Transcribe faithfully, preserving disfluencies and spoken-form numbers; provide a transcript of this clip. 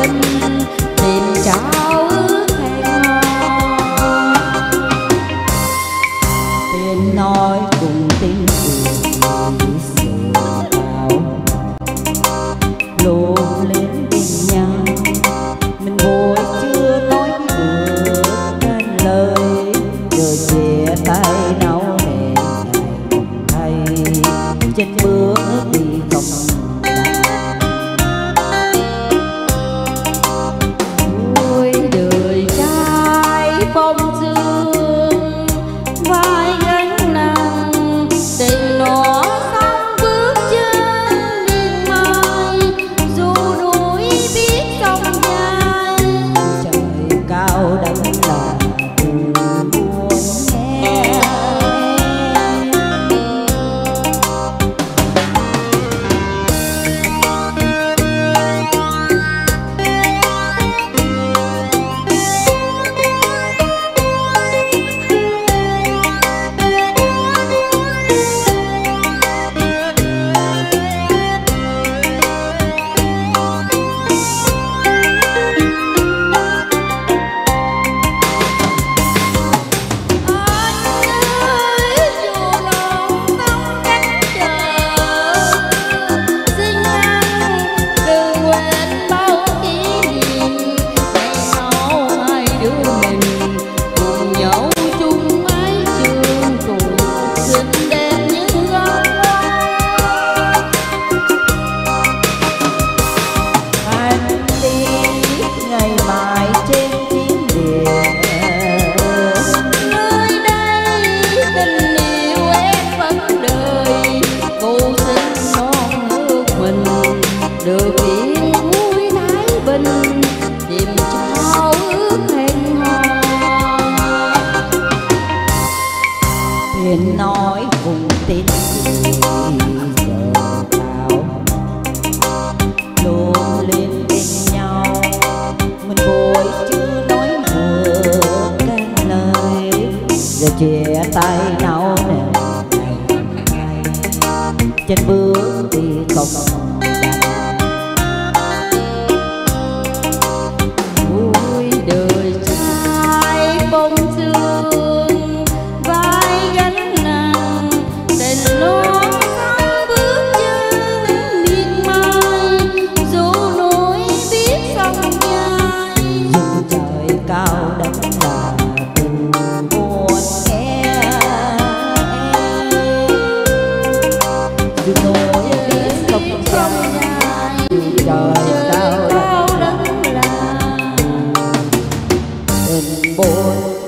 bình tìm trao ước hẹn hò. Tiếng nói cùng tiếng cười sờ vào luôn lên bên nhau, mình vội chưa nói được nên lời, rồi chia tay nấu hẹn ngày thay trên bước đi không vui đời trai phong dương vai gánh nặng tình nó không bước chân miên man, dù núi biết sông dài trời cao đánh là buồn nghe. Được yên vui thái bình tìm trao ước hẹn hò. Thuyền nói cùng tin giờ tao luôn lên bên nhau, mình vội chưa nói được cái lời, giờ chia tay nhau nè ngày trên bước đi không bông dương vai gánh nặng tình nó không bước chân miên man, dù núi biết sông dài dù trời cao đánh là từng buồn nghe. Dù núi biết sông dài dù trời cao đánh là tình buồn.